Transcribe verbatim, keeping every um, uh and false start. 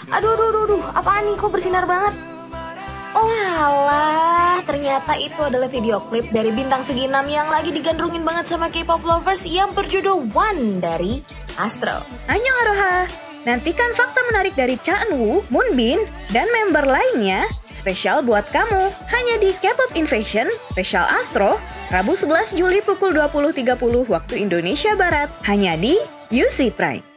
Aduh, aduh, aduh, aduh, apaan nih? Kok bersinar banget? Oh alah, ternyata itu adalah video klip dari bintang segi enam yang lagi digandrungin banget sama K-pop lovers yang berjudul One dari Astro. Annyeong Aroha, nantikan fakta menarik dari Cha Eun-woo, Moonbin, dan member lainnya spesial buat kamu hanya di K-pop Invasion Spesial Astro Rabu sebelas Juli pukul dua puluh tiga puluh waktu Indonesia Barat hanya di U C Prime.